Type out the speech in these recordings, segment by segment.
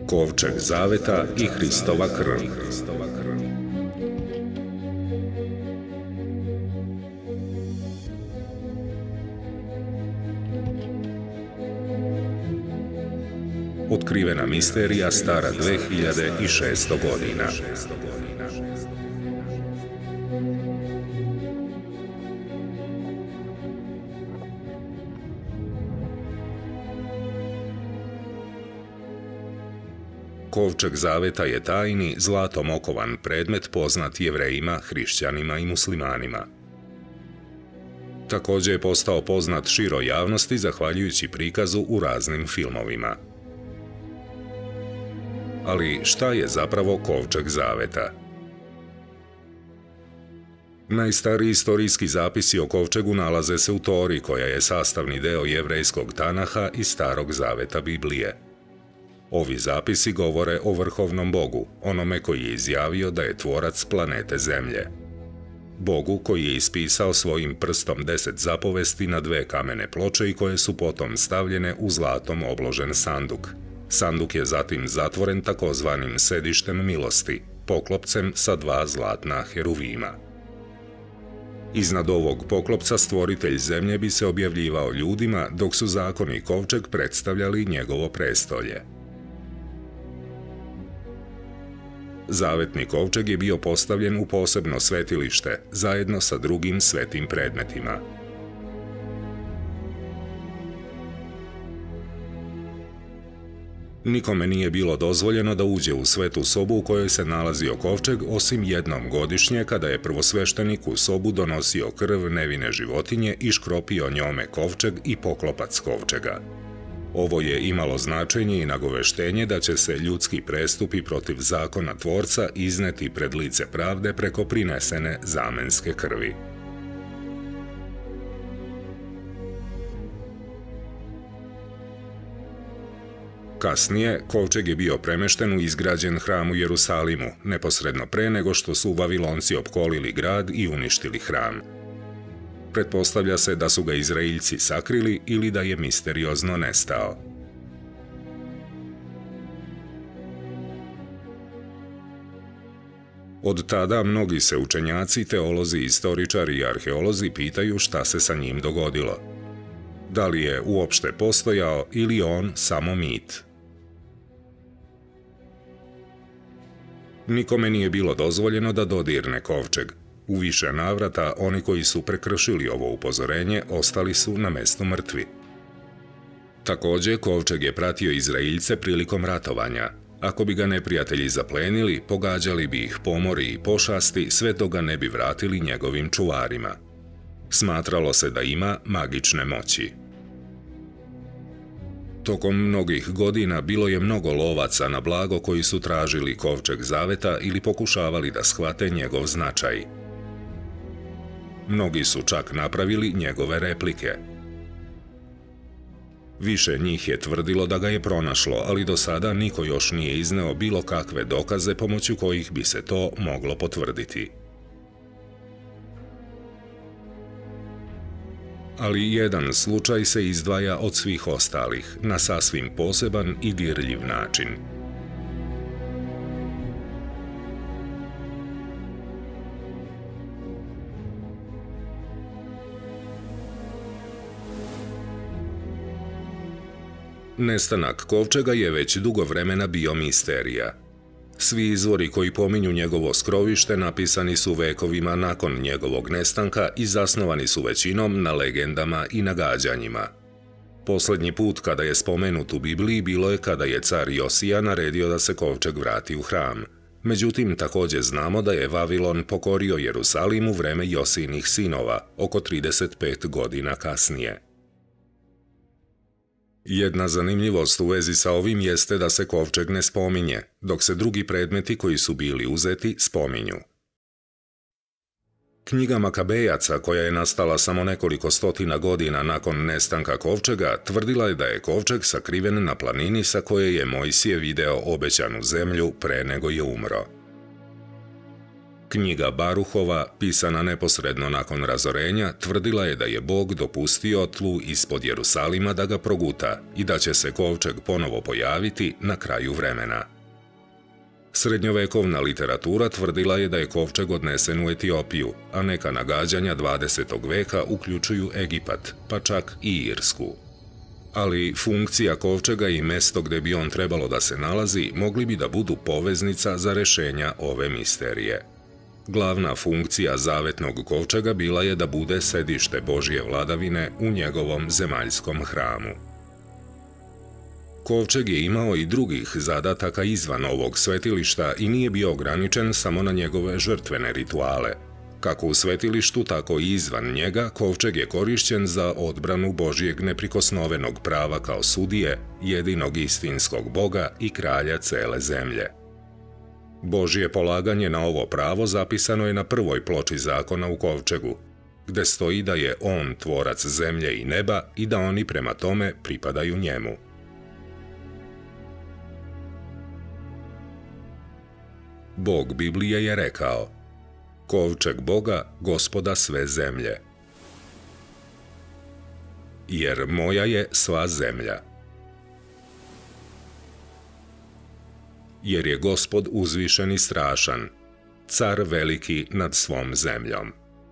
Kovčeg zaveta i Hristova krv. Otkrivena misterija stara 2600 godina. Kovčeg zaveta je tajni, zlatom okovan predmet poznat Jevrejima, hrišćanima i muslimanima. Također je postao poznat široj javnosti zahvaljujući prikazu u raznim filmovima. Ali šta je zapravo Kovčeg zaveta? Najstariji istorijski zapisi o Kovčegu nalaze se u Tori, koja je sastavni deo jevrejskog Tanaha i Starog zaveta Biblije. Ovi zapisi govore o vrhovnom Bogu, onome koji je izjavio da je tvorac planete Zemlje. Bogu koji je ispisao svojim prstom 10 zapovesti na 2 kamene ploče i koje su potom stavljene u zlatom obložen sanduk. Sanduk je zatim zatvoren takozvanim sedištem milosti, poklopcem sa 2 zlatna heruvima. Iznad ovog poklopca stvoritelj zemlje bi se objavljivao ljudima, dok su zakon i kovčeg predstavljali njegovo prestolje. Zavetni kovčeg je bio postavljen u posebno svetilište, zajedno sa drugim svetim predmetima. Nikome nije bilo dozvoljeno da uđe u svetu sobu u kojoj se nalazio kovčeg, osim jednom godišnje, kada je prvosveštenik u sobu donosio krv nevine životinje i škropio njome kovčeg i poklopac kovčega. Ovo je imalo značenje i nagoveštenje da će se ljudski prestupi protiv zakona tvorca izneti pred lice pravde preko prinesene zamenske krvi. Kasnije, kovčeg je bio premešten u izgrađen hram u Jerusalimu, neposredno pre nego što su Vavilonci opkolili grad i uništili hram. Pretpostavlja se da su ga Izraeljci sakrili ili da je misteriozno nestao. Od tada mnogi se učenjaci, teolozi, istoričari i arheolozi pitaju šta se sa njim dogodilo. Da li je uopšte postojao ili on samo mit? Nikome nije bilo dozvoljeno da dodirne kovčeg. U više navrata oni koji su prekršili ovo upozorenje ostali su na mestu mrtvi. Također, kovčeg je pratio Izraeljce prilikom ratovanja. Ako bi ga neprijatelji zaplenili, pogađali bi ih pomori i pošasti sve dok ga ne bi vratili njegovim čuvarima. Smatralo se da ima magične moći. Tokom mnogih godina bilo je mnogo lovaca na blago koji su tražili kovčeg zaveta ili pokušavali da shvate njegov značaj. Mnogi su čak napravili njegove replike. Više njih je tvrdilo da ga je pronašlo, ali do sada niko još nije izneo bilo kakve dokaze pomoću kojih bi se to moglo potvrditi. Ali jedan slučaj se izdvaja od svih ostalih, na sasvim poseban i dirljiv način. Nestanak kovčega je već dugo vremena bio misterija. Svi izvori koji pominju njegovo skrovište napisani su vekovima nakon njegovog nestanka i zasnovani su većinom na legendama i nagađanjima. Posljednji put kada je spomenut u Bibliji bilo je kada je car Josija naredio da se kovčeg vrati u hram. Međutim, također znamo da je Vavilon pokorio Jerusalim u vreme Josijinih sinova, oko 35 godina kasnije. Jedna zanimljivost u vezi sa ovim jeste da se kovčeg ne spominje, dok se drugi predmeti koji su bili uzeti spominju. Knjiga Makabejaca, koja je nastala samo nekoliko stotina godina nakon nestanka kovčega, tvrdila je da je kovčeg sakriven na planini sa koje je Mojsije video obećanu zemlju pre nego je umro. Knjiga Baruhova, pisana neposredno nakon razorenja, tvrdila je da je Bog dopustio tlu ispod Jerusalima da ga proguta i da će se kovčeg ponovo pojaviti na kraju vremena. Srednjovekovna literatura tvrdila je da je kovčeg odnesen u Etiopiju, a neka nagađanja 20. veka uključuju Egipat, pa čak i Irsku. Ali funkcija kovčega i mesto gde bi on trebalo da se nalazi mogli bi da budu poveznica za rešenja ove misterije. Glavna funkcija zavetnog kovčega bila je da bude sedište Božje vladavine u njegovom zemaljskom hramu. Kovčeg je imao i drugih zadataka izvan ovog svetilišta i nije bio ograničen samo na njegove žrtvene rituale. Kako u svetilištu, tako i izvan njega, kovčeg je korišćen za odbranu Božjeg neprikosnovenog prava kao sudije, jedinog istinskog Boga i kralja cele zemlje. Božje polaganje na ovo pravo zapisano je na prvoj ploči zakona u kovčegu, gde stoji da je on tvorac zemlje i neba i da oni prema tome pripadaju njemu. Bog Biblije je rekao: kovčeg Boga, Gospoda sve zemlje. Jer moja je sva zemlja. Jer je Gospod uzvišen i strašan, car veliki nad svom zemljom.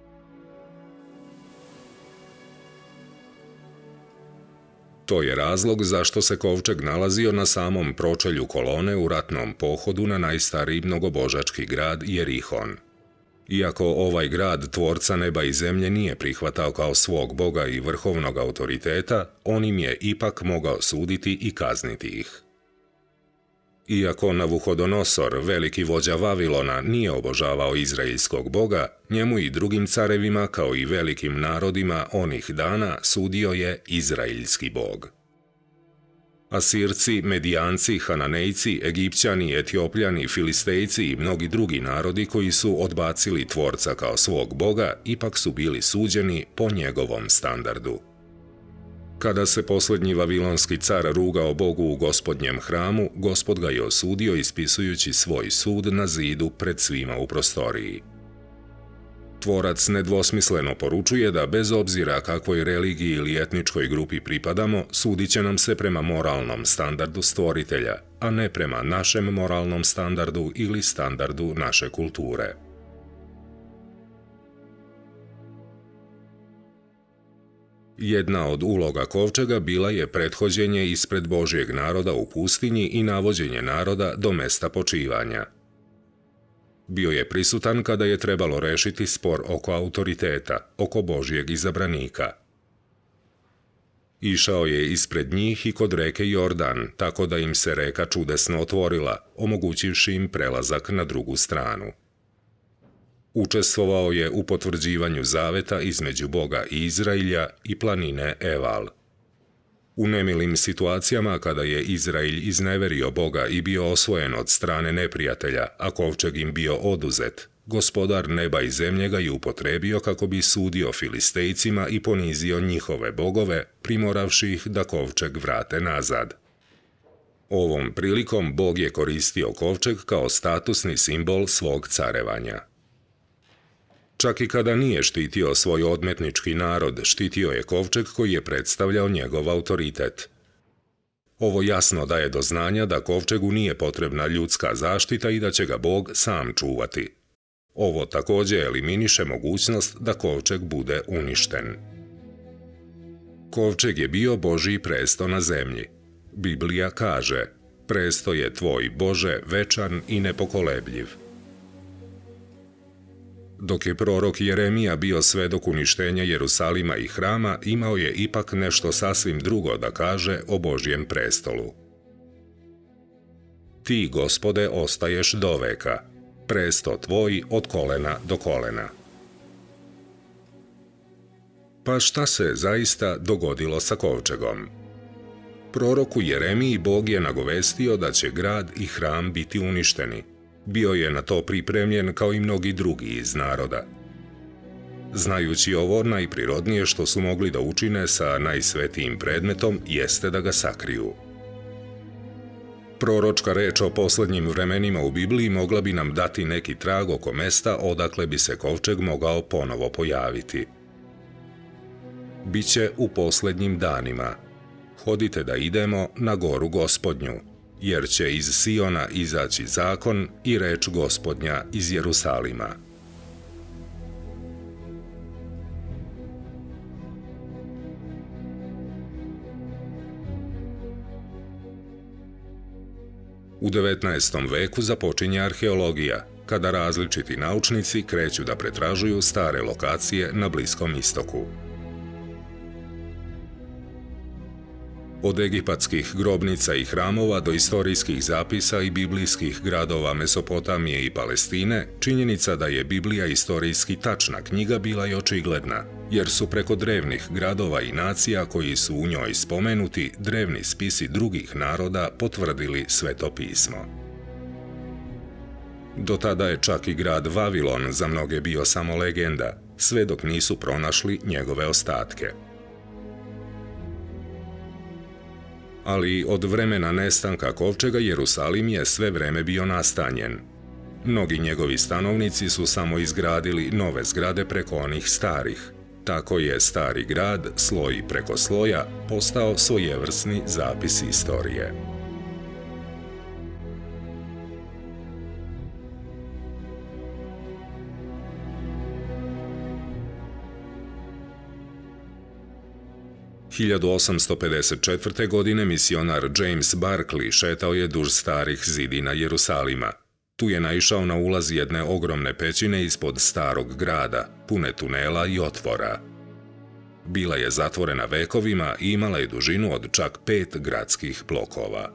To je razlog zašto se kovčeg nalazio na samom pročelju kolone u ratnom pohodu na najstariji mnogobožački grad Jerihon. Iako ovaj grad tvorca neba i zemlje nije prihvatao kao svog Boga i vrhovnog autoriteta, on im je ipak mogao suditi i kazniti ih. Iako Navuhodonosor, veliki vođa Vavilona, nije obožavao izraelskog Boga, njemu i drugim carevima kao i velikim narodima onih dana sudio je izraelski Bog. Asirci, Medijanci, Hananejci, Egipćani, Etiopljani, Filistejci i mnogi drugi narodi koji su odbacili tvorca kao svog Boga ipak su bili suđeni po njegovom standardu. Kada se posljednji vavilonski car rugao Bogu u Gospodnjem hramu, Gospod ga je osudio ispisujući svoj sud na zidu pred svima u prostoriji. Tvorac nedvosmisleno poručuje da bez obzira kakvoj religiji ili etničkoj grupi pripadamo, sudit će nam se prema moralnom standardu stvoritelja, a ne prema našem moralnom standardu ili standardu naše kulture. Jedna od uloga kovčega bila je prethođenje ispred Božjeg naroda u pustinji i navođenje naroda do mesta počivanja. Bio je prisutan kada je trebalo rešiti spor oko autoriteta, oko Božjeg izabranika. Išao je ispred njih i kod reke Jordan, tako da im se reka čudesno otvorila, omogućivši im prelazak na drugu stranu. Učestvovao je u potvrđivanju zaveta između Boga i Izrailja i planine Eval. U nemilim situacijama kada je Izrailj izneverio Boga i bio osvojen od strane neprijatelja, a kovčeg im bio oduzet, Gospodar neba i zemlje ga je upotrebio kako bi sudio Filistejcima i ponizio njihove bogove, primoravši ih da kovčeg vrate nazad. Ovom prilikom Bog je koristio kovčeg kao statusni simbol svog carevanja. Čak i kada nije štitio svoj odmetnički narod, štitio je kovčeg koji je predstavljao njegov autoritet. Ovo jasno daje do znanja da kovčegu nije potrebna ljudska zaštita i da će ga Bog sam čuvati. Ovo također eliminiše mogućnost da kovčeg bude uništen. Kovčeg je bio Božji presto na zemlji. Biblija kaže: presto je tvoj, Bože, večan i nepokolebljiv. Dok je prorok Jeremija bio svedok uništenja Jerusalima i hrama, imao je ipak nešto sasvim drugo da kaže o Božjem prestolu. Ti, Gospode, ostaješ doveka, presto tvoj od kolena do kolena. Pa šta se zaista dogodilo sa kovčegom? Proroku Jeremiji Bog je nagovestio da će grad i hram biti uništeni. Bio je na to pripremljen kao i mnogi drugi iz naroda. Znajući ovo, najprirodnije što su mogli da učine sa najsvetijim predmetom jeste da ga sakriju. Proročka reč o posljednjim vremenima u Bibliji mogla bi nam dati neki trag oko mesta odakle bi se kovčeg mogao ponovo pojaviti. Biće u posljednjim danima. Hodite da idemo na goru Gospodnju, jer će iz Siona izaći zakon i reč Gospodnja iz Jerusalima. U 19. veku započinje arheologija, kada različiti naučnici kreću da pretražuju stare lokacije na Bliskom istoku. Od egipatskih grobnica i hramova do istorijskih zapisa i biblijskih gradova Mesopotamije i Palestine, činjenica da je Biblija istorijski tačna knjiga bila je očigledna, jer su preko drevnih gradova i nacija koji su u njoj spomenuti drevni spisi drugih naroda potvrdili Sveto pismo. Do tada je čak i grad Vavilon za mnoge bio samo legenda, sve dok nisu pronašli njegove ostatke. Ali od vremena nestanka kovčega Jerusalim je sve vreme bio nastanjen. Mnogi njegovi stanovnici su samo izgradili nove zgrade preko onih starih. Tako je stari grad, sloj preko sloja, postao svojevrsni zapis istorije. – 1854. godine misionar James Barclay šetao je duž starih zidina Jerusalima. Tu je naišao na ulaz jedne ogromne pećine ispod starog grada, pune tunela i otvora. Bila je zatvorena vekovima i imala je dužinu od čak 5 gradskih blokova.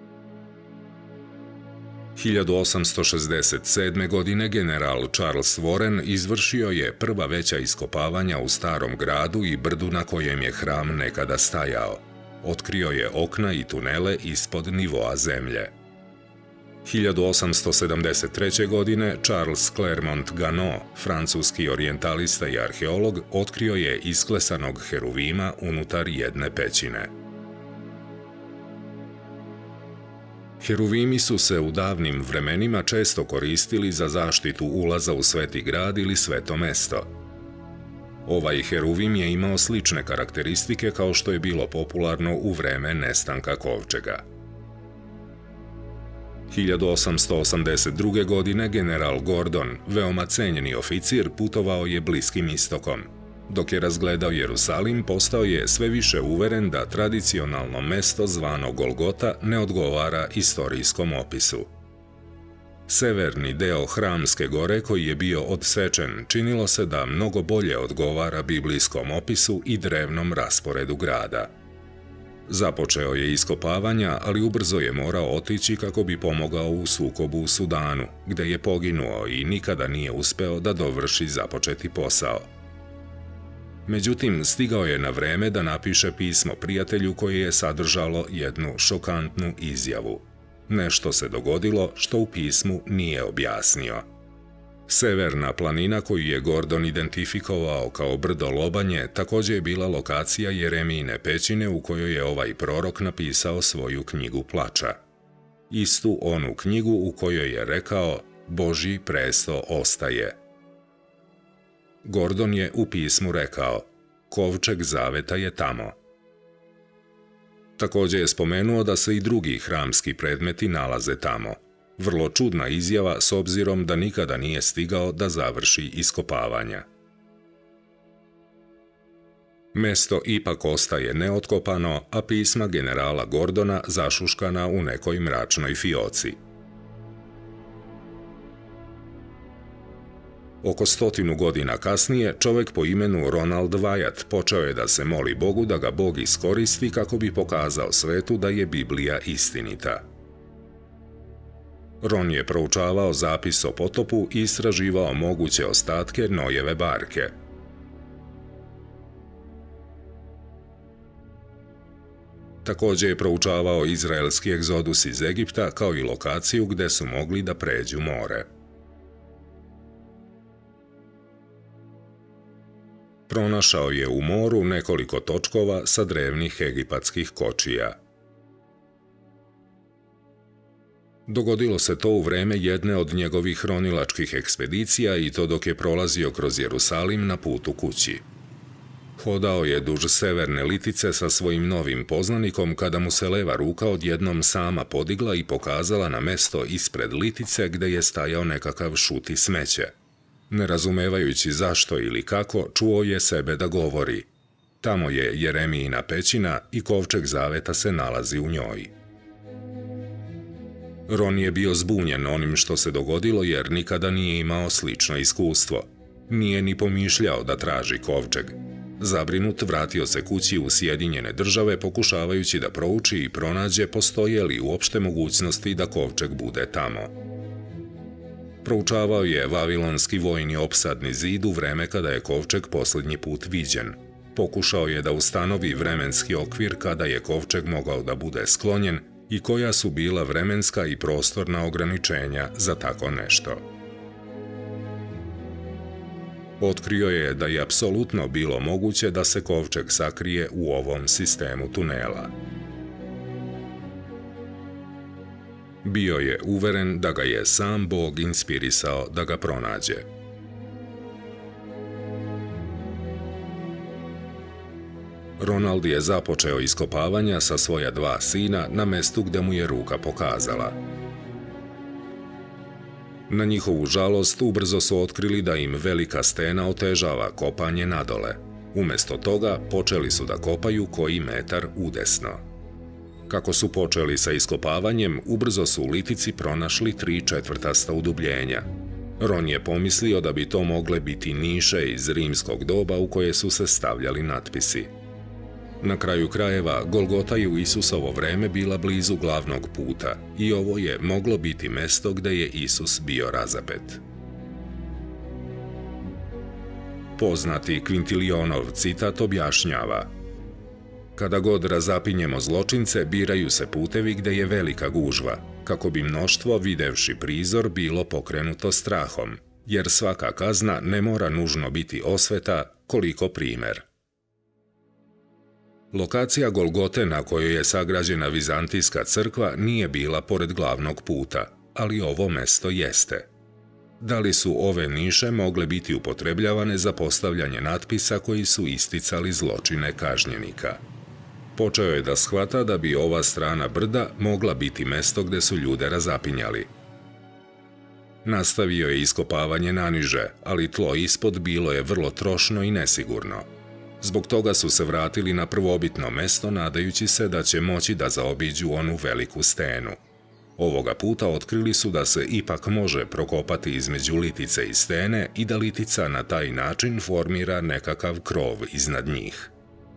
1867. godine general Charles Warren izvršio je prva veća iskopavanja u starom gradu i brdu na kojem je hram nekada stajao. Otkrio je okna i tunele ispod nivoa zemlje. 1873. godine Charles Clermont Ganneau, francuski orijentalista i arheolog, otkrio je isklesanog heruvima unutar jedne pećine. Heruvimi su se u davnim vremenima često koristili za zaštitu ulaza u sveti grad ili sveto mesto. Ovaj heruvim je imao slične karakteristike kao što je bilo popularno u vreme nestanka kovčega. 1882. godine general Gordon, veoma cenjeni oficir, putovao je Bliskim istokom. Dok je razgledao Jerusalim, postao je sve više uveren da tradicionalno mesto zvano Golgota ne odgovara istorijskom opisu. Severni deo Hramske gore, koji je bio odsečen, činilo se da mnogo bolje odgovara biblijskom opisu i drevnom rasporedu grada. Započeo je iskopavanja, ali ubrzo je morao otići kako bi pomogao u sukobu u Sudanu, gde je poginuo i nikada nije uspeo da dovrši započeti posao. Međutim, stigao je na vreme da napiše pismo prijatelju koje je sadržalo jednu šokantnu izjavu. Nešto se dogodilo što u pismu nije objasnio. Severna planina koju je Gordon identifikovao kao brdo Lobanje također je bila lokacija Jeremijine pećine u kojoj je ovaj prorok napisao svoju knjigu plača. Istu onu knjigu u kojoj je rekao Božji presto ostaje. Gordon je u pismu rekao Kovčeg zaveta je tamo. Također je spomenuo da se i drugi hramski predmeti nalaze tamo. Vrlo čudna izjava s obzirom da nikada nije stigao da završi iskopavanja. Mesto ipak ostaje neotkopano, a pisma generala Gordona zašuškana u nekoj mračnoj fioci. Oko 100 godina kasnije, čovjek po imenu Ronald Wyatt počeo je da se moli Bogu da ga Bog iskoristi kako bi pokazao svetu da je Biblija istinita. Ron je proučavao zapis o potopu i istraživao moguće ostatke Nojeve barke. Također je proučavao izraelski egzodus iz Egipta kao i lokaciju gde su mogli da pređu more. Pronašao je u moru nekoliko točkova sa drevnih egipatskih kočija. Dogodilo se to u vreme jedne od njegovih hronilačkih ekspedicija i to dok je prolazio kroz Jerusalim na putu kući. Hodao je duž severne litice sa svojim novim poznanikom kada mu se leva ruka odjednom sama podigla i pokazala na mesto ispred litice gde je stajao nekakav šuti smeće. Ne razumevajući zašto ili kako, čuo je sebe da govori. Tamo je Jeremijina pećina i kovčeg zaveta se nalazi u njoj. Ron je bio zbunjen onim što se dogodilo jer nikada nije imao slično iskustvo. Nije ni pomišljao da traži kovčeg. Zabrinut vratio se kući u Sjedinjene Države pokušavajući da prouči i pronađe postoje li uopšte mogućnosti da kovčeg bude tamo. Proučavao je Vavilonski vojni opsadni zid u vreme kada je kovčeg posljednji put viđen. Pokušao je da ustanovi vremenski okvir kada je kovčeg mogao da bude sklonjen i koja su bila vremenska i prostorna ograničenja za tako nešto. Otkrio je da je apsolutno bilo moguće da se kovčeg sakrije u ovom sistemu tunela. Bio je uveren da ga je sam Bog inspirisao da ga pronađe. Ronald je započeo iskopavanja sa svoja 2 sina na mestu gde mu je ruka pokazala. Na njihovu žalost, ubrzo su otkrili da im velika stena otežava kopanje nadole. Umesto toga, počeli su da kopaju koji metar udesno. Kako su počeli sa iskopavanjem, ubrzo su u litici pronašli 3/4 udubljenja. Ron je pomislio da bi to mogle biti niše iz rimskog doba u koje su se stavljali natpisi. Na kraju krajeva, Golgota je u Isusovo vreme bila blizu glavnog puta i ovo je moglo biti mesto gde je Isus bio razapet. Poznati Kvintilionov citat objašnjava: kada god razapinjemo zločince, biraju se putevi gde je velika gužva, kako bi mnoštvo, videvši prizor, bilo pokrenuto strahom, jer svaka kazna ne mora nužno biti osveta, koliko primer. Lokacija Golgote na kojoj je sagrađena Vizantijska crkva nije bila pored glavnog puta, ali ovo mesto jeste. Da li su ove niše mogle biti upotrebljavane za postavljanje natpisa koji su isticali zločine kažnjenika? Počeo je da shvata da bi ova strana brda mogla biti mesto gde su ljude razapinjali. Nastavio je iskopavanje naniže, ali tlo ispod bilo je vrlo trošno i nesigurno. Zbog toga su se vratili na prvobitno mesto nadajući se da će moći da zaobiđu onu veliku stenu. Ovoga puta otkrili su da se ipak može prokopati između litice i stene i da litica na taj način formira nekakav krov iznad njih.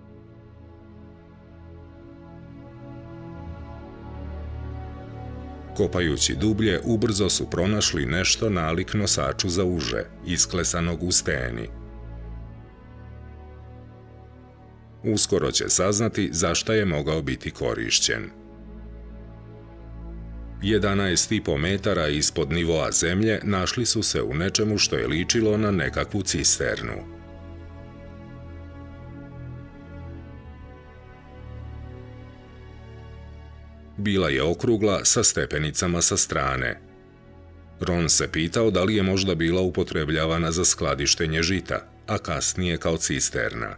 Kopajući dublje, ubrzo su pronašli nešto nalik nosaču za uže, isklesanog u steni. Uskoro će saznati zašta je mogao biti korišćen. 11,5 metara ispod nivoa zemlje našli su se u nečemu što je ličilo na nekakvu cisternu. Bila je okrugla sa stepenicama sa strane. Ron se pitao da li je možda bila upotrebljavana za skladištenje žita, a kasnije kao cisterna.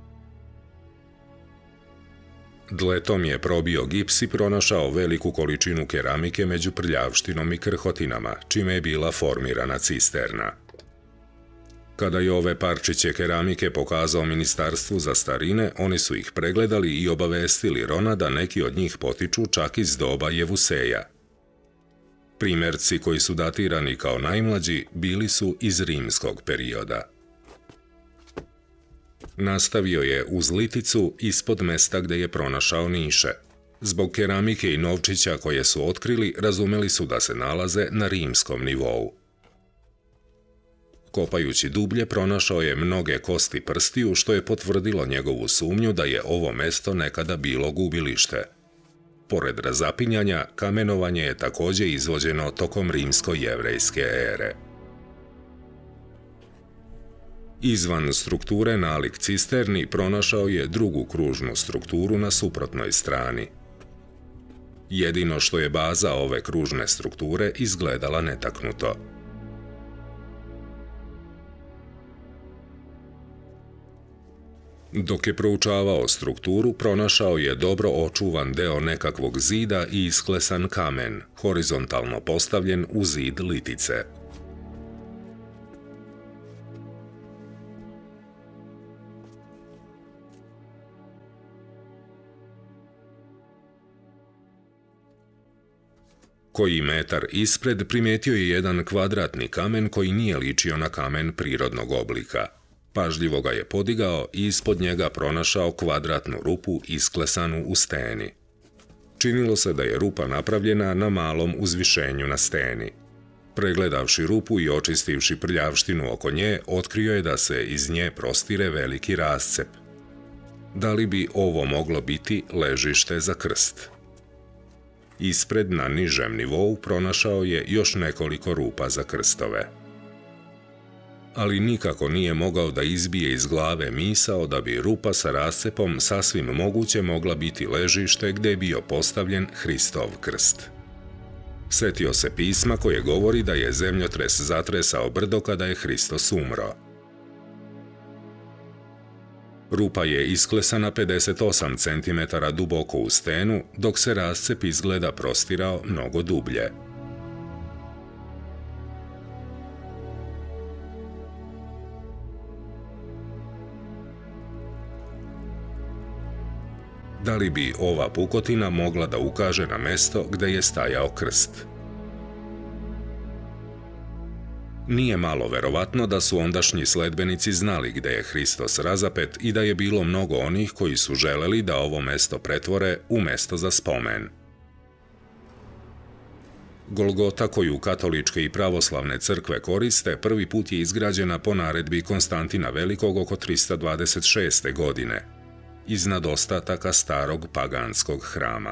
Dletom je probio gips i pronašao veliku količinu keramike među prljavštinom i krhotinama, čime je bila formirana cisterna. Kada je ove parčiće keramike pokazao Ministarstvu za starine, oni su ih pregledali i obavestili Rona da neki od njih potiču čak iz doba Jevuseja. Primerci koji su datirani kao najmlađi bili su iz rimskog perioda. Nastavio je uz liticu ispod mesta gde je pronašao niše. Zbog keramike i novčića koje su otkrili, razumeli su da se nalaze na rimskom nivou. Kopajući dublje, pronašao je mnoge kosti prstiju, što je potvrdilo njegovu sumnju da je ovo mesto nekada bilo gubilište. Pored razapinjanja, kamenovanje je takođe izvođeno tokom rimsko-jevrejske ere. Izvan strukture nalik cisterni pronašao je drugu kružnu strukturu na suprotnoj strani. Jedino što je baza ove kružne strukture izgledala netaknuto. Dok je proučavao strukturu, pronašao je dobro očuvan deo nekakvog zida i isklesan kamen, horizontalno postavljen u zid litice. Koji metar ispred primijetio je jedan kvadratni kamen koji nije ličio na kamen prirodnog oblika. Pažljivo ga je podigao i ispod njega pronašao kvadratnu rupu isklesanu u steni. Činilo se da je rupa napravljena na malom uzvišenju na steni. Pregledavši rupu i očistivši prljavštinu oko nje, otkrio je da se iz nje prostire veliki rascep. Da li bi ovo moglo biti ležište za krst? Ispred na nižem nivou pronašao je još nekoliko rupa za krstove. Ali nikako nije mogao da izbije iz glave misao da bi rupa sa rascepom sasvim moguće mogla biti ležište gdje je bio postavljen Hristov krst. Sjetio se pisma koje govori da je zemljotres zatresao brdo kada je Hristos umro. Rupa je isklesana 58 cm duboko u stenu, dok se rascep izgleda prostirao mnogo dublje. Da li bi ova pukotina mogla da ukaže na mesto gdje je stajao krst? Nije malo verovatno da su ondašnji sledbenici znali gdje je Hristos razapet i da je bilo mnogo onih koji su želeli da ovo mesto pretvore u mesto za spomen. Golgota koju katoličke i pravoslavne crkve koriste prvi put je izgrađena po naredbi Konstantina Velikog oko 326. godine, iznad ostataka starog paganskog hrama.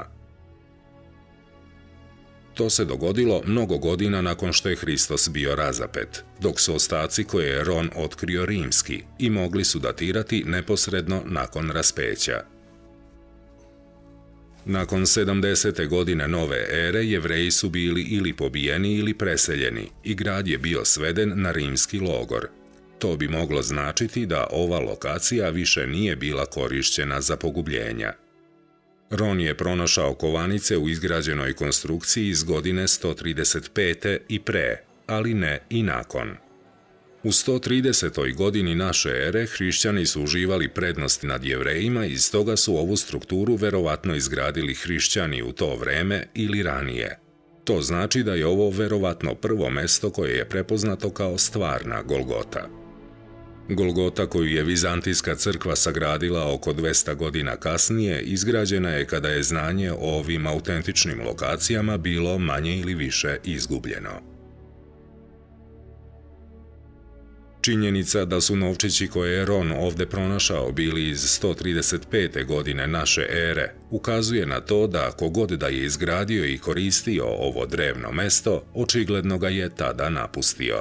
To se dogodilo mnogo godina nakon što je Hristos bio razapet, dok su ostaci koje je Ron otkrio rimski i mogli su datirati neposredno nakon raspeća. Nakon 70. godine nove ere Jevreji su bili ili pobijeni ili preseljeni i grad je bio sveden na rimski logor. To bi moglo značiti da ova lokacija više nije bila korišćena za pogubljenja. Ron je pronašao kovanice u izgrađenoj konstrukciji iz godine 135. i pre, ali ne i nakon. U 130. godini naše ere hrišćani su uživali prednost nad Jevrejima i stoga su ovu strukturu verovatno izgradili hrišćani u to vreme ili ranije. To znači da je ovo verovatno prvo mesto koje je prepoznato kao stvarna Golgota. Golgota koju je Vizantijska crkva sagradila oko 200 godina kasnije izgrađena je kada je znanje o ovim autentičnim lokacijama bilo manje ili više izgubljeno. Činjenica da su novčići koje je Ron ovdje pronašao bili iz 135. godine naše ere ukazuje na to da kogod da je izgradio i koristio ovo drevno mesto, očigledno ga je tada napustio.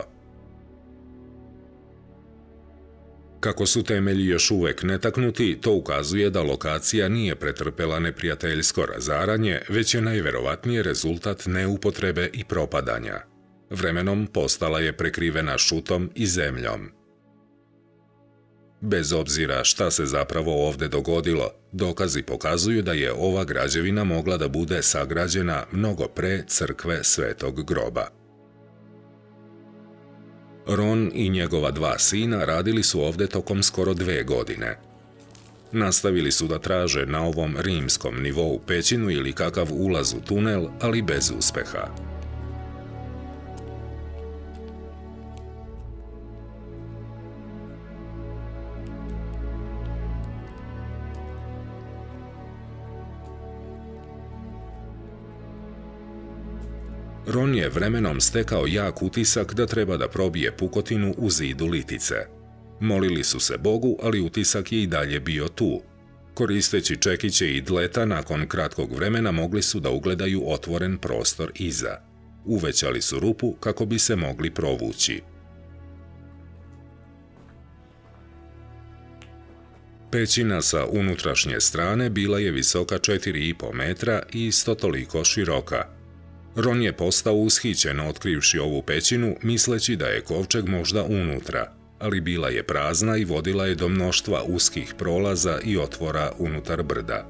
Kako su temelji još uvek netaknuti, to ukazuje da lokacija nije pretrpela neprijateljsko razaranje, već je najverovatnije rezultat neupotrebe i propadanja. Vremenom postala je prekrivena šutom i zemljom. Bez obzira šta se zapravo ovdje dogodilo, dokazi pokazuju da je ova građevina mogla da bude sagrađena mnogo pre crkve Svetog groba. Ron i njegova dva sina radili su ovdje tokom skoro 2 godine. Nastavili su da traže na ovom rimskom nivou pećinu ili kakav ulaz u tunel, ali bez uspeha. Ron je vremenom stekao jak utisak da treba da probije pukotinu u zidu litice. Molili su se Bogu, ali utisak je i dalje bio tu. Koristeći čekiće i dleta, nakon kratkog vremena mogli su da ugledaju otvoren prostor iza. Uvećali su rupu kako bi se mogli provući. Pećina sa unutrašnje strane bila je visoka 4,5 metra i isto toliko široka. Ron je postao ushićen otkrivši ovu pećinu, misleći da je kovčeg možda unutra, ali bila je prazna i vodila je do mnoštva uskih prolaza i otvora unutar brda.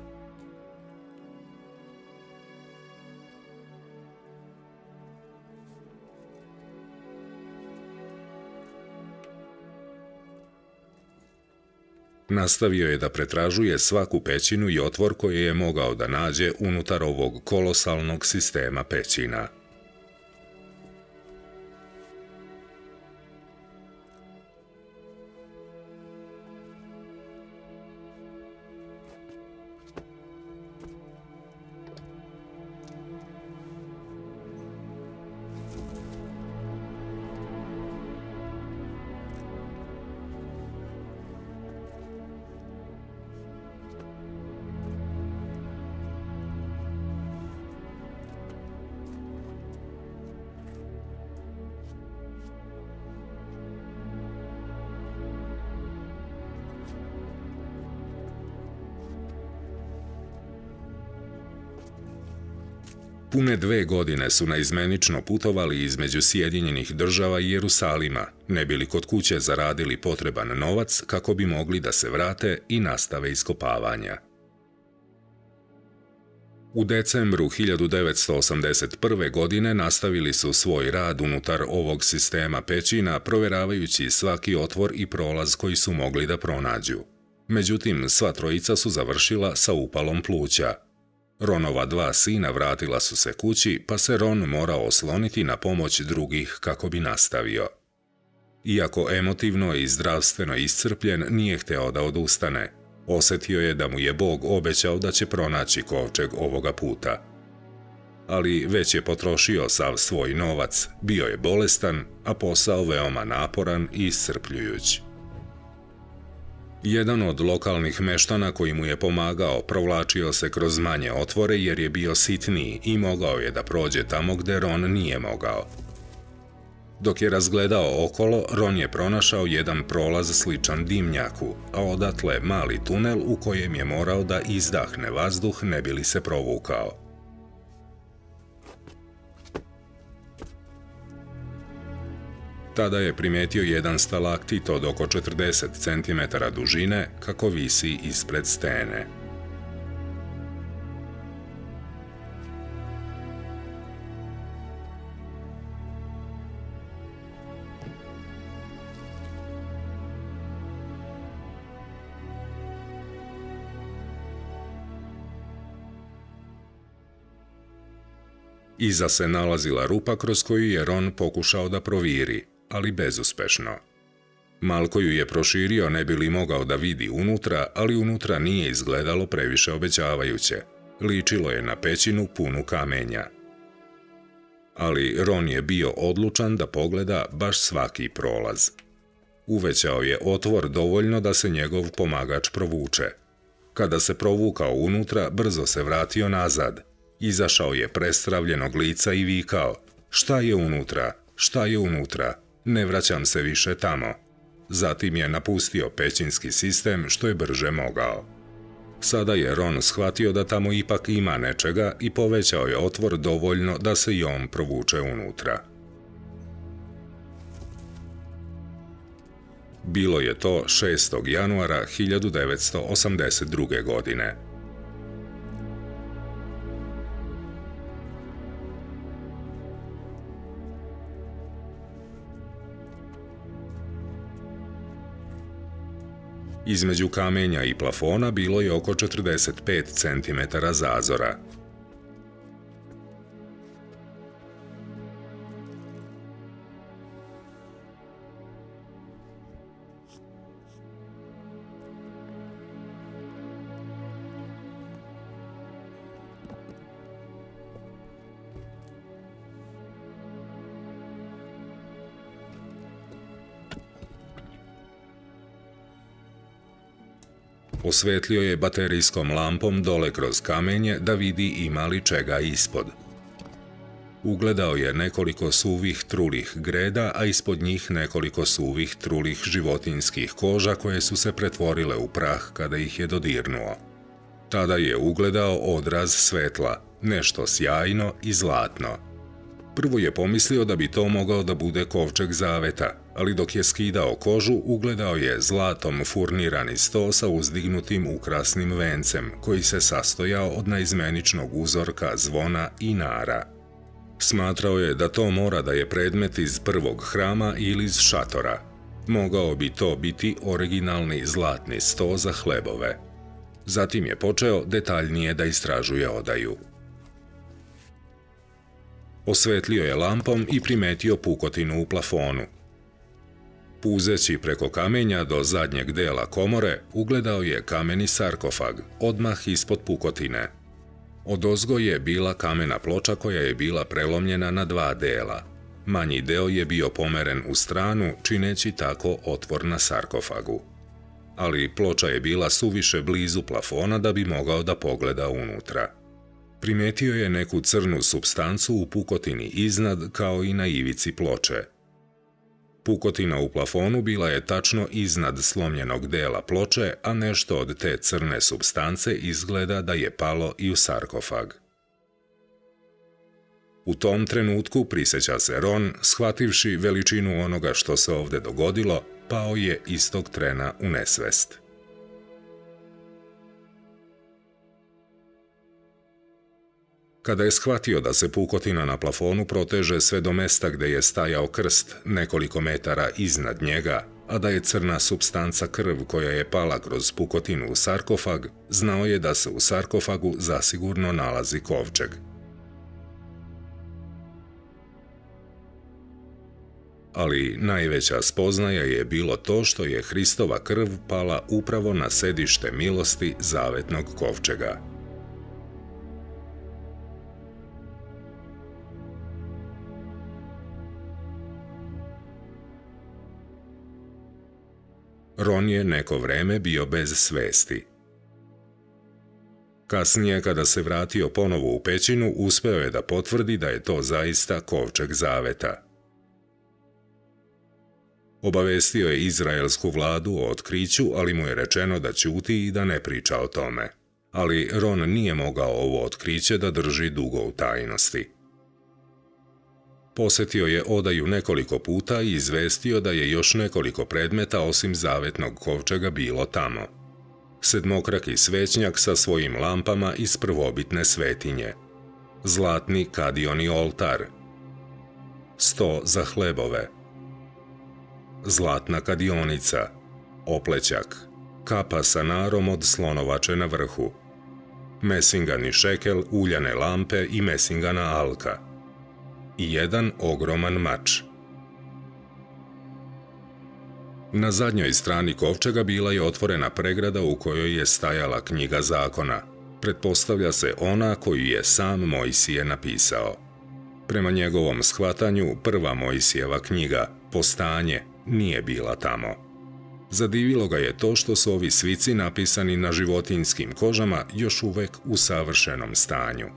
Nastavio je da pretražuje svaku pećinu i otvor koji je mogao da nađe unutar ovog kolosalnog sistema pećina. Pune 2 godine su naizmenično putovali između Sjedinjenih Država i Jerusalima, ne bi li kod kuće zaradili potreban novac kako bi mogli da se vrate i nastave iskopavanja. U decembru 1981. godine nastavili su svoj rad unutar ovog sistema pećina, provjeravajući svaki otvor i prolaz koji su mogli da pronađu. Međutim, sva trojica su završila sa upalom pluća. Ronova 2 sina vratila su se kući, pa se Ron morao osloniti na pomoć drugih kako bi nastavio. Iako emotivno i zdravstveno iscrpljen, nije hteo da odustane. Osjetio je da mu je Bog obećao da će pronaći kovčeg ovoga puta. Ali već je potrošio sav svoj novac, bio je bolestan, a posao veoma naporan i iscrpljujuć. Jedan od lokalnih meštana koji mu je pomagao provlačio se kroz manje otvore jer je bio sitniji i mogao je da prođe tamo gde Ron nije mogao. Dok je razgledao okolo, Ron je pronašao jedan prolaz sličan dimnjaku, a odatle mali tunel u kojem je morao da izdahne vazduh ne bi li se provukao. Tada je primetio jedan stalaktit od oko 40 cm dužine kako visi ispred stene. Iza se nalazila rupa kroz koju je Ron pokušao da proviri, ali bezuspešno. Malko ju je proširio ne bi li mogao da vidi unutra, ali unutra nije izgledalo previše obećavajuće. Ličilo je na pećinu punu kamenja. Ali Ron je bio odlučan da pogleda baš svaki prolaz. Uvećao je otvor dovoljno da se njegov pomagač provuče. Kada se provukao unutra, brzo se vratio nazad. Izašao je prestravljenog lica i vikao: "Šta je unutra? Šta je unutra? Ne vraćam se više tamo." Zatim je napustio pećinski sistem što je brže mogao. Sada je Ron shvatio da tamo ipak ima nečega i povećao je otvor dovoljno da se i on provuče unutra. Bilo je to 6. januara 1982. godine. Između kamenja i plafona bilo je oko 45 cm zazora. Osvetlio je baterijskom lampom dole kroz kamenje da vidi ima li čega ispod. Ugledao je nekoliko suvih trulih greda, a ispod njih nekoliko suvih trulih životinjskih koža koje su se pretvorile u prah kada ih je dodirnuo. Tada je ugledao odraz svetla, nešto sjajno i zlatno. Prvo je pomislio da bi to mogao da bude kovčeg zaveta, ali dok je skidao kožu, ugledao je zlatom furnirani sto sa uzdignutim ukrasnim vencem, koji se sastojao od naizmeničnog uzorka zvona i nara. Smatrao je da to mora da je predmet iz prvog hrama ili iz šatora. Mogao bi to biti originalni zlatni sto za hlebove. Zatim je počeo detaljnije da istražuje odaju. Osvetlio je lampom i primetio pukotinu u plafonu. Puzeći preko kamenja do zadnjeg dela komore, ugledao je kameni sarkofag, odmah ispod pukotine. Odozgo je bila kamena ploča koja je bila prelomljena na dva dela. Manji deo je bio pomeren u stranu, čineći tako otvor na sarkofagu. Ali ploča je bila suviše blizu plafona da bi mogao da pogleda unutra. Primetio je neku crnu supstancu u pukotini iznad kao i na ivici ploče. Pukotina u plafonu bila je tačno iznad slomljenog dela ploče, a nešto od te crne supstance izgleda da je palo i u sarkofag. U tom trenutku, prisjeća se Ron, shvativši veličinu onoga što se ovde dogodilo, pao je istog trena u nesvest. Kada je shvatio da se pukotina na plafonu proteže sve do mesta gde je stajao krst nekoliko metara iznad njega, a da je crna supstanca krv koja je pala kroz pukotinu u sarkofag, znao je da se u sarkofagu zasigurno nalazi kovčeg. Ali najveća spoznaja je bilo to što je Hristova krv pala upravo na sedište milosti zavetnog kovčega. Ron je neko vreme bio bez svesti. Kasnije, kada se vratio ponovo u pećinu, uspeo je da potvrdi da je to zaista kovčeg zaveta. Obavestio je izraelsku vladu o otkriću, ali mu je rečeno da ćuti i da ne priča o tome. Ali Ron nije mogao ovo otkriće da drži dugo u tajnosti. Posetio je odaju nekoliko puta i izvestio da je još nekoliko predmeta osim zavetnog kovčega bilo tamo. Sedmokraki svećnjak sa svojim lampama iz prvobitne svetinje. Zlatni kadioni oltar. Sto za hlebove. Zlatna kadionica. Oplećak. Kapa sa narom od slonovače na vrhu. Mesingani šekel, uljane lampe i mesingana alka. I jedan ogroman mač. Na zadnjoj strani kovčega bila je otvorena pregrada u kojoj je stajala knjiga zakona. Pretpostavlja se ona koju je sam Mojsije napisao. Prema njegovom shvatanju, prva Mojsijeva knjiga, Postanje, nije bila tamo. Zadivilo ga je to što su ovi svici napisani na životinjskim kožama još uvek u savršenom stanju.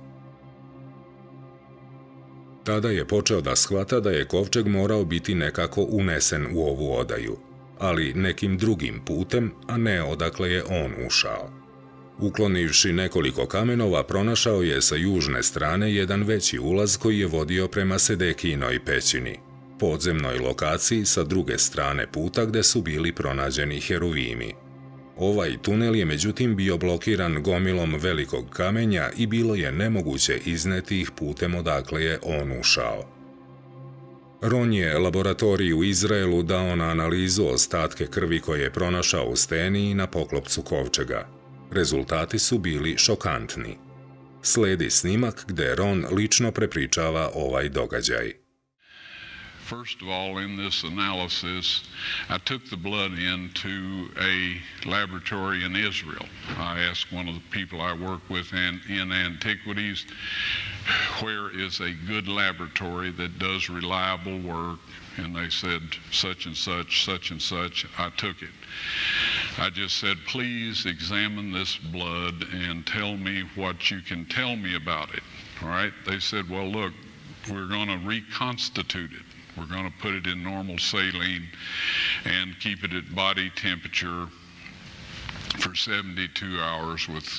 Tada je počeo da shvata da je kovčeg morao biti nekako unesen u ovu odaju, ali nekim drugim putem, a ne odakle je on ušao. Uklonivši nekoliko kamenova, pronašao je sa južne strane jedan veći ulaz koji je vodio prema Sedekijinoj pećini, podzemnoj lokaciji sa druge strane puta gde su bili pronađeni heruvimi. Ovaj tunel je međutim bio blokiran gomilom velikog kamenja i bilo je nemoguće izneti ih putem odakle je on ušao. Ron je laboratoriji u Izraelu dao na analizu ostatke krvi koje je pronašao u steni i na poklopcu kovčega. Rezultati su bili šokantni. Sledi snimak gde Ron lično prepričava ovaj događaj. First of all, in this analysis, I took the blood into a laboratory in Israel. I asked one of the people I work with in antiquities, where is a good laboratory that does reliable work? And they said, such and such, such and such. I took it. I just said, please examine this blood and tell me what you can tell me about it. All right? They said, well, look, we're going to reconstitute it. We're going to put it in normal saline and keep it at body temperature for 72 hours with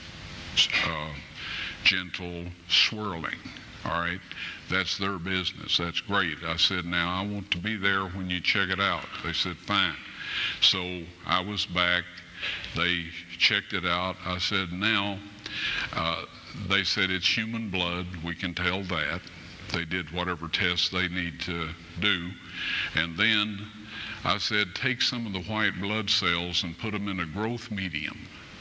gentle swirling. All right, that's their business. That's great. I said, now I want to be there when you check it out. They said, fine. So I was back. They checked it out. I said, now, they said it's human blood. We can tell that. They did whatever tests they need to do. And then I said, take some of the white blood cells and put them in a growth medium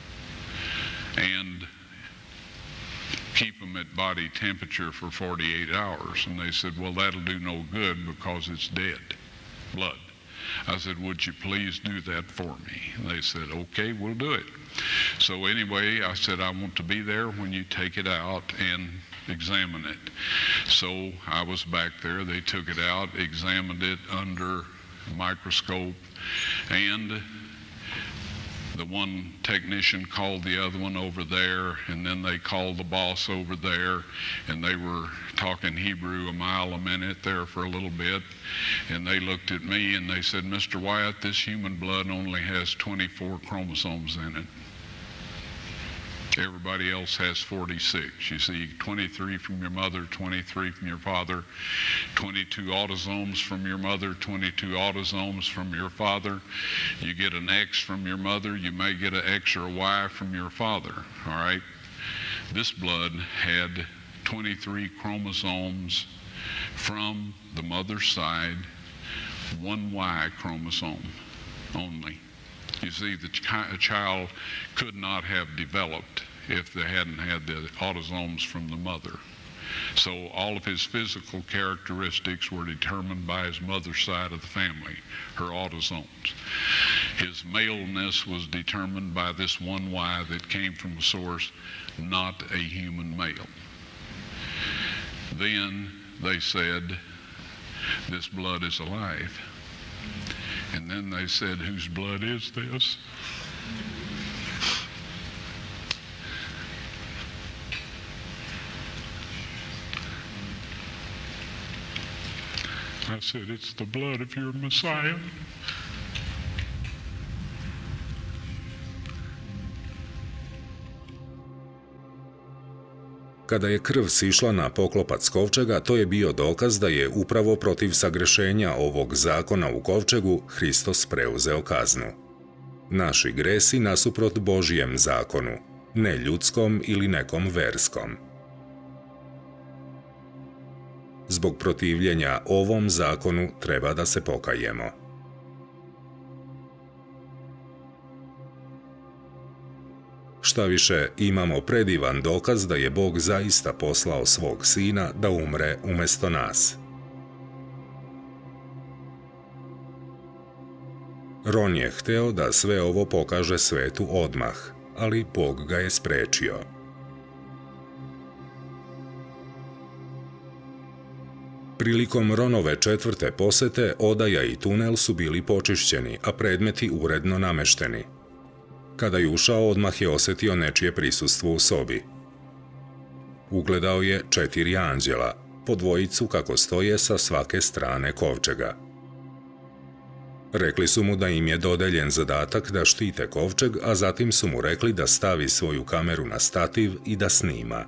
and keep them at body temperature for 48 hours. And they said, well, that'll do no good because it's dead blood. I said, would you please do that for me? And they said, okay, we'll do it. So anyway, I said, I want to be there when you take it out and examine it. So I was back there. They took it out, examined it under a microscope, and the one technician called the other one over there, and then they called the boss over there, and they were talking Hebrew a mile a minute there for a little bit, and they looked at me and they said, Mr. Wyatt, this human blood only has 24 chromosomes in it. Everybody else has 46. You see, 23 from your mother, 23 from your father, 22 autosomes from your mother, 22 autosomes from your father. You get an X from your mother, you may get an X or a Y from your father, all right? This blood had 23 chromosomes from the mother's side, one Y chromosome only. You see, the child could not have developed if they hadn't had the autosomes from the mother. So all of his physical characteristics were determined by his mother's side of the family, her autosomes. His maleness was determined by this one Y that came from a source, not a human male. Then they said, this blood is alive. And then they said, whose blood is this? I said, it's the blood of your Messiah. Kada je krv sišla na poklopac kovčega, to je bio dokaz da je upravo protiv sagrešenja ovog zakona u kovčegu Hristos preuzeo kaznu. Naši gresi nasuprot Božijem zakonu, ne ljudskom ili nekom verskom. Zbog protivljenja ovom zakonu treba da se pokajemo. Šta više, imamo predivan dokaz da je Bog zaista poslao svog sina da umre umjesto nas. Ron je hteo da sve ovo pokaže svetu odmah, ali Bog ga je sprečio. Prilikom Ronove 4. posete, odaja i tunel su bili počišćeni, a predmeti uredno namešteni. Kada je ušao, odmah je osjetio nečije prisustvo u sobi. Ugledao je 4 anđela, po dvojicu kako stoje sa svake strane kovčega. Rekli su mu da im je dodeljen zadatak da štite kovčeg, a zatim su mu rekli da stavi svoju kameru na stativ i da snima.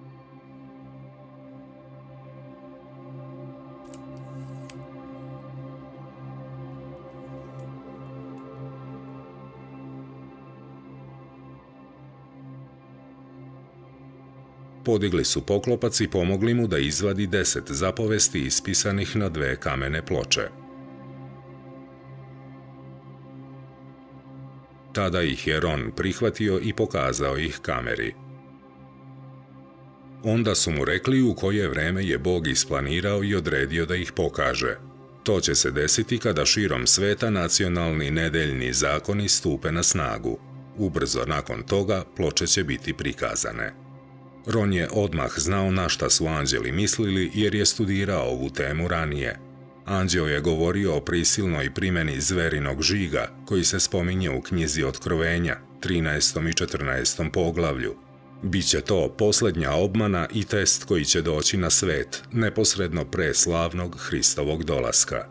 Podigli su poklopac i pomogli mu da izvadi 10 zapovesti ispisanih na 2 kamene ploče. Tada ih je Ron prihvatio i pokazao ih kameri. Onda su mu rekli u koje vreme je Bog isplanirao i odredio da ih pokaže. To će se desiti kada širom sveta nacionalni nedeljni zakoni stupe na snagu. Ubrzo nakon toga ploče će biti prikazane. Ron je odmah znao na šta su anđeli mislili jer je studirao ovu temu ranije. Anđeo je govorio o prisilnoj primjeni zverinog žiga koji se spominje u knjizi Otkrovenja, 13. i 14. poglavlju. Biće to posljednja obmana i test koji će doći na svet neposredno pre slavnog Hristovog dolaska.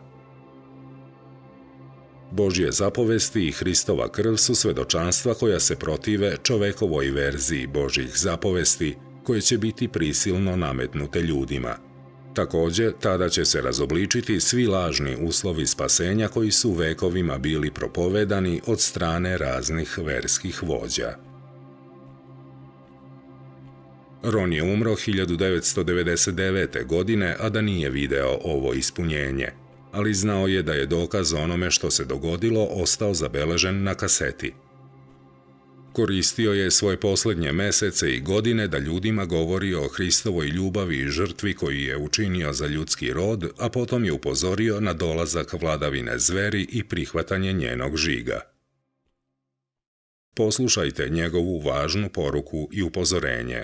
Božje zapovesti i Hristova krv su svedočanstva koja se protive čovekovoj verziji Božjih zapovesti, koje će biti prisilno nametnute ljudima. Također, tada će se razobličiti svi lažni uslovi spasenja koji su vekovima bili propovedani od strane raznih verskih vođa. Ron je umro 1999. godine, a da nije video ovo ispunjenje, ali znao je da je dokaz onome što se dogodilo ostao zabeležen na kaseti. Koristio je svoje posljednje mesece i godine da ljudima govori o Hristovoj ljubavi i žrtvi koju je učinio za ljudski rod, a potom je upozorio na dolazak vladavine zveri i prihvatanje njenog žiga. Poslušajte njegovu važnu poruku i upozorenje.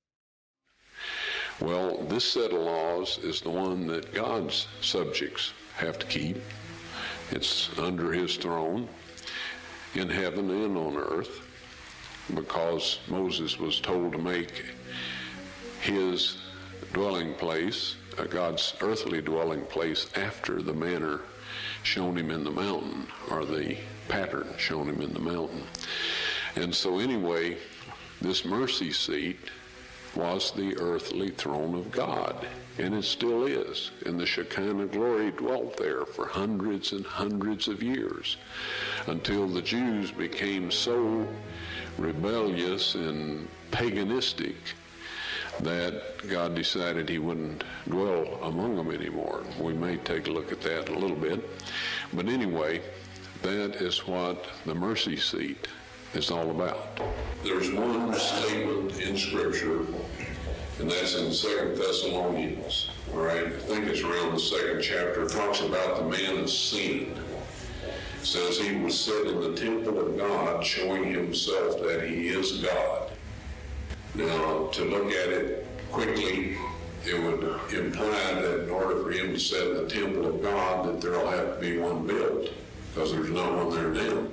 Well, this set of laws is the one that God's subjects have to keep. It's under his throne in heaven and on earth, because Moses was told to make his dwelling place, God's earthly dwelling place, after the manner shown him in the mountain, or the pattern shown him in the mountain. And so anyway, this mercy seat was the earthly throne of God, and it still is. And the Shekinah glory dwelt there for hundreds and hundreds of years, until the Jews became so rebellious and paganistic that God decided he wouldn't dwell among them anymore. We may take a look at that in a little bit. But anyway, that is what the mercy seat is all about. There's one statement in Scripture, and that's in 2 Thessalonians. All right, I think it's around the 2nd chapter. It talks about the man of sin. It says he was set in the temple of God, showing himself that he is God. Now, to look at it quickly, it would imply that in order for him to set in the temple of God, that there'll have to be one built, because there's no one there now.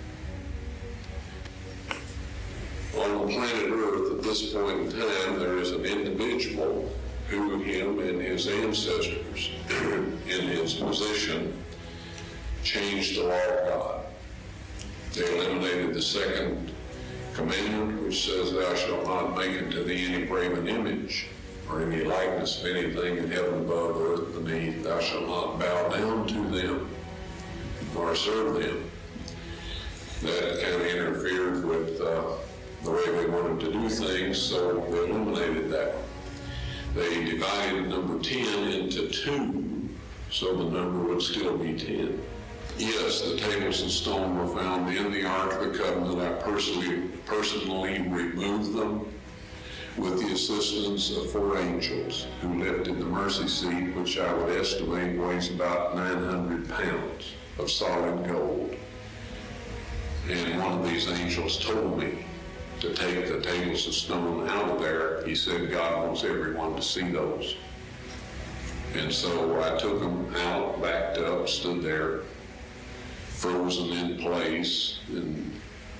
On the planet Earth, at this point in time, there is an individual who him and his ancestors, in his position, changed the law of God. They eliminated the second commandment, which says, "Thou shalt not make unto thee any graven image, or any likeness of anything in heaven above, earth beneath. Thou shalt not bow down to them, nor serve them." That kind of interfered with the way they wanted to do things, so they eliminated that. They divided number 10 into 2, so the number would still be 10. Yes, the tables of stone were found in the Ark of the Covenant. I personally removed them with the assistance of 4 angels who lifted the mercy seat, which I would estimate weighs about 900 pounds of solid gold. And one of these angels told me to take the tables of stone out of there. He said God wants everyone to see those. And so I took them out, backed up, stood there, frozen in place, and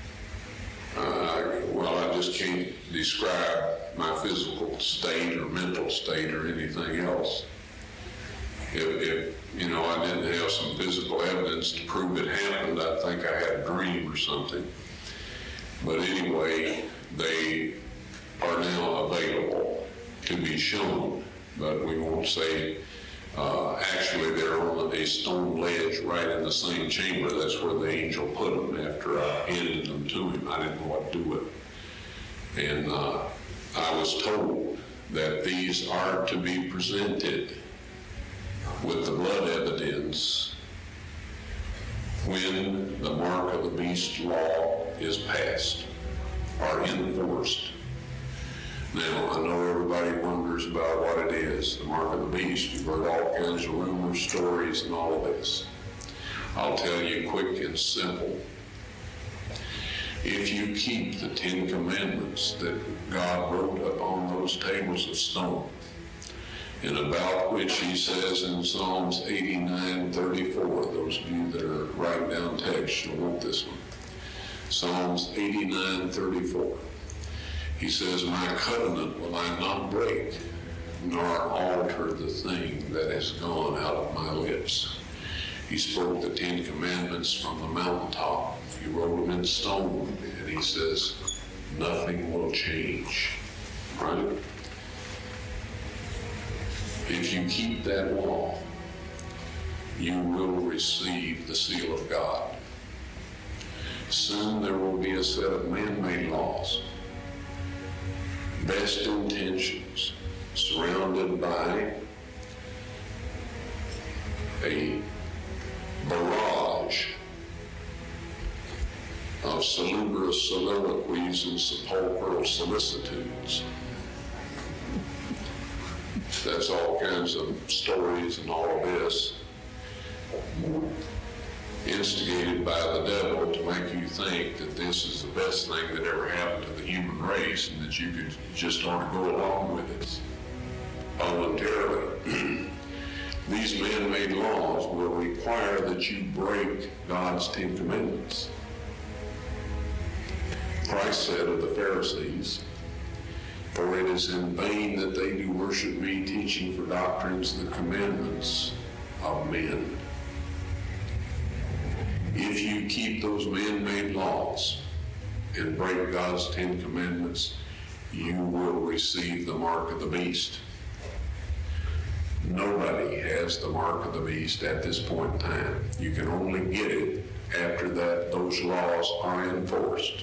I just can't describe my physical state or mental state or anything else. If I didn't have some physical evidence to prove it happened, I think I had a dream or something. But anyway, they are now available to be shown, but we won't say, actually they're on a stone ledge right in the same chamber. That's where the angel put them after I handed them to him. I didn't know what to do with them. And I was told that these are to be presented with the blood evidence when the mark of the beast law is passed or enforced. Now, I know everybody wonders about what it is, the mark of the beast. You've heard all kinds of rumors, stories, and all of this. I'll tell you quick and simple. If you keep the 10 commandments that God wrote upon those tables of stone, and about which he says in Psalms 89:34, those of you that are writing down text, you'll want this one. Psalms 89:34. He says, my covenant will I not break, nor alter the thing that has gone out of my lips. He spoke the 10 Commandments from the mountaintop. He wrote them in stone, and he says, nothing will change, right? If you keep that law, you will receive the seal of God. Soon there will be a set of man-made laws, best intentions, surrounded by a barrage of salubrious soliloquies and sepulchral solicitudes. That's all kinds of stories and all of this instigated by the devil to make you think that this is the best thing that ever happened to the human race and that you could just ought to go along with it voluntarily. These man-made laws will require that you break God's 10 Commandments. Christ said of the Pharisees, for it is in vain that they do worship me, teaching for doctrines the commandments of men. If you keep those man-made laws and break God's 10 Commandments, you will receive the mark of the beast. Nobody has the mark of the beast at this point in time. You can only get it after that those laws are enforced.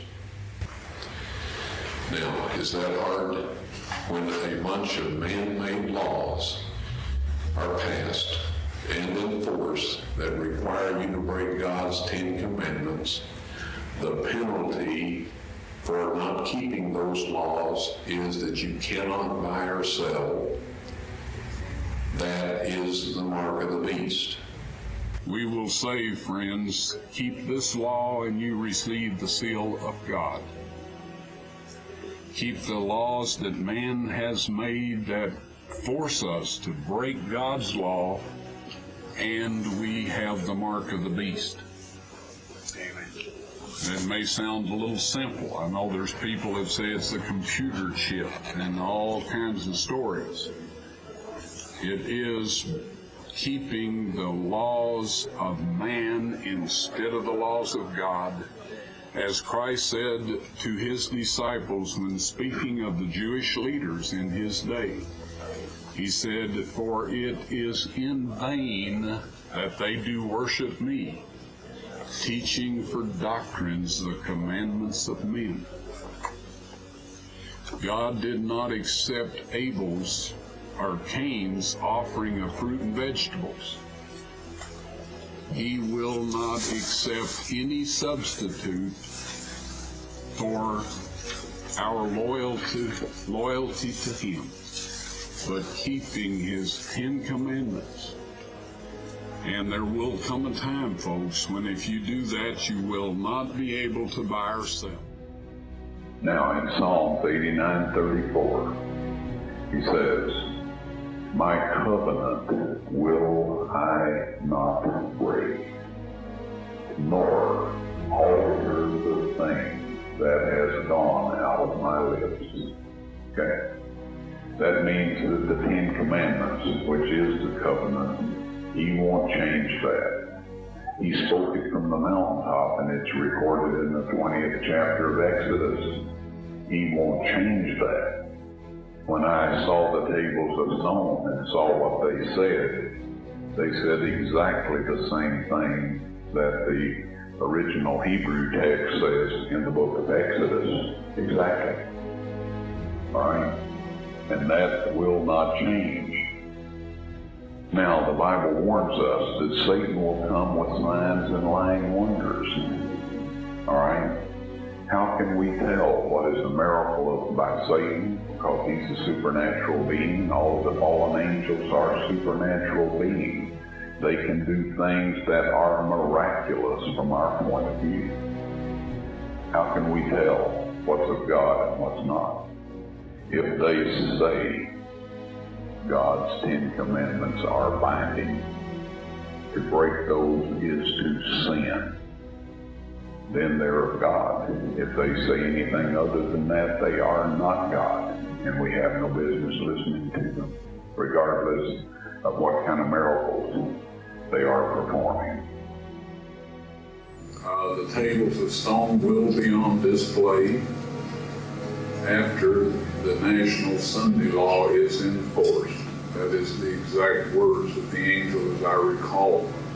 Now, is that hard when a bunch of man-made laws are passed and enforced that require you to break God's 10 Commandments? The penalty for not keeping those laws is that you cannot buy or sell. That is the mark of the beast. We will say, friends, keep this law and you receive the seal of God. Keep the laws that man has made that force us to break God's law, and we have the mark of the beast. It may sound a little simple. I know there's people that say it's the computer chip and all kinds of stories. It is keeping the laws of man instead of the laws of God. As Christ said to his disciples when speaking of the Jewish leaders in his day, he said, for it is in vain that they do worship me, teaching for doctrines the commandments of men. God did not accept Abel's or Cain's offering of fruit and vegetables. He will not accept any substitute for our loyalty to him, but keeping his 10 Commandments. And there will come a time, folks, when if you do that, you will not be able to buy or sell. Now in Psalms 89:34, he says, my covenant will I not break, nor alter the thing that has gone out of my lips. Okay? That means that the 10 Commandments, which is the covenant, he won't change that. He spoke it from the mountaintop, and it's recorded in the 20th chapter of Exodus. He won't change that. When I saw the tables of stone and saw what they said exactly the same thing that the original Hebrew text says in the book of Exodus. Exactly. All right? And that will not change. Now, the Bible warns us that Satan will come with signs and lying wonders. All right? How can we tell what is a miracle by Satan? Because he's a supernatural being. All of the fallen angels are supernatural beings. They can do things that are miraculous from our point of view. How can we tell what's of God and what's not? If they say God's 10 Commandments are binding, to break those is to sin. then they're of God. If they say anything other than that, they are not God, and we have no business listening to them, regardless of what kind of miracles they are performing. The tables of stone will be on display after the national Sunday law is enforced. That is the exact words of the angel as I recall them.